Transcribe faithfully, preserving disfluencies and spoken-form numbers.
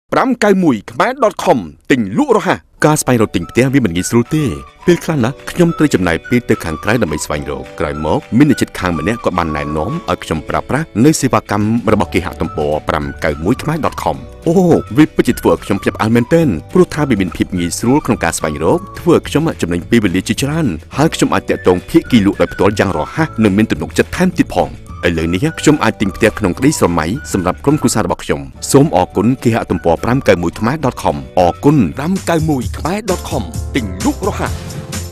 ប្រាំកៅមួយខ្មែរ .com ទិញលក់រហ័សការស្វែងរកទិញផ្ទះវាមិនងាយស្រួលទេពេលខ្លះណាខ្ញុំត្រូវចំណាយពេលទៅខាងក្រៅដើម្បីស្វែងរកក្រោយមកមានអ្នកជិតខាងម្នាក់ក៏បានណែនាំឲ្យខ្ញុំប្រើប្រាស់នៅសេវាកម្មរបស់គេហទំព័រប្រាំកៅមួយខ្មែរ .com អូវាពិតជាធ្វើឲ្យខ្ញុំភ្ញាក់ផ្អើលមែនទែនព្រោះថាវាមានភាពងាយស្រួលក្នុងការស្វែងរកធ្វើឲ្យខ្ញុំចំណេញពេលវេលាជាច្រើនហើយខ្ញុំអាចតាក់ទងភាគីលក់ដោយផ្ទាល់យ៉ាងរហ័សនិងមានទំនុកចិត្តថែមទៀតផងឥឡូវនេះខ្ញុំអាចទិញផ្ទះក្នុងក្តីស្រមៃសម្រាប់ក្រុមគ្រួសាររបស់ខ្ញុំសូមអរគុណគេហទំព័រប្រាំកៅមួយខ្មែរ .com អរគុណប្រាំកៅមួយខ្មែរ .com ទិញលក់រហ័ស